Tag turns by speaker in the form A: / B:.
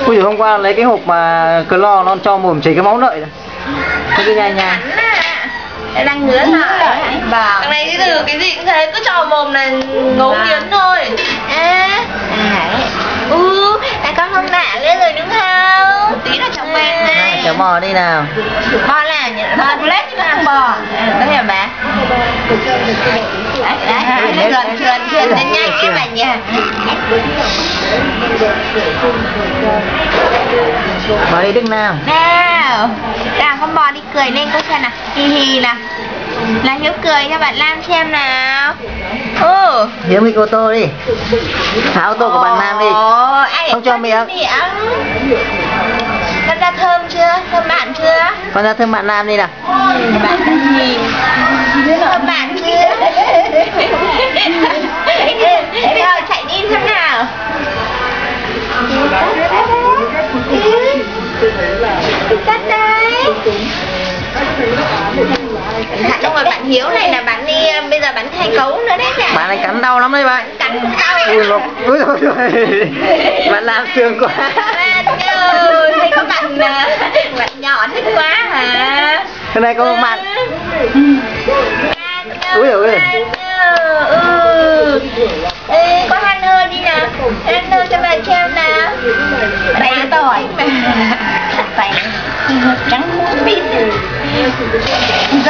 A: Ui giời, hôm qua lấy cái hộp mà clo nó cho mồm chảy cái máu lợi rồi. Cái nha nha.
B: Đang ngứa lại. Thằng này từ cái gì cũng thế, cứ cho mồm này ngấu nghiến thôi. Tại con không nạ lên rồi đúng không? Tí là cháu quen này.
A: Cháu bò đi nào.
B: Bò là bò lết chứ ăn bò. Có hiểu bà? Đấy, trườn đến nhanh em bà nha.
A: Bò đi đứng nào.
B: Nào, con bò đi cười lên cô xem nào. Hi hi nào. Là Hiếu cười cho bạn Lam xem nào.
A: Hiếu mic ô tô đi. Thả ô tô của bạn Nam đi. Không cho miệng.
B: Con ra thơm chưa? Thơm bạn chưa?
A: Con ra thơm bạn Nam đi nào.
B: Bạn ta nhìn. Thơm bạn chưa? Rồi chạy đi xem nào. Tắt đấy. Đúng rồi, bạn Hiếu này là bạn đi bây giờ bạn thay cấu nữa đấy nè.
A: Bạn này cắn đau lắm đấy bạn.
B: Cắn đau.
A: Ui rồi. Bạn làm sướng quá.
B: Thấy có bạn nhỏ thích quá hả?
A: Cái này có một bạn. Ui giời ơi.
B: Có Hanơ đi nào. Hanơ cho bạn xem nào. Tay tỏi. Tay trắng bít.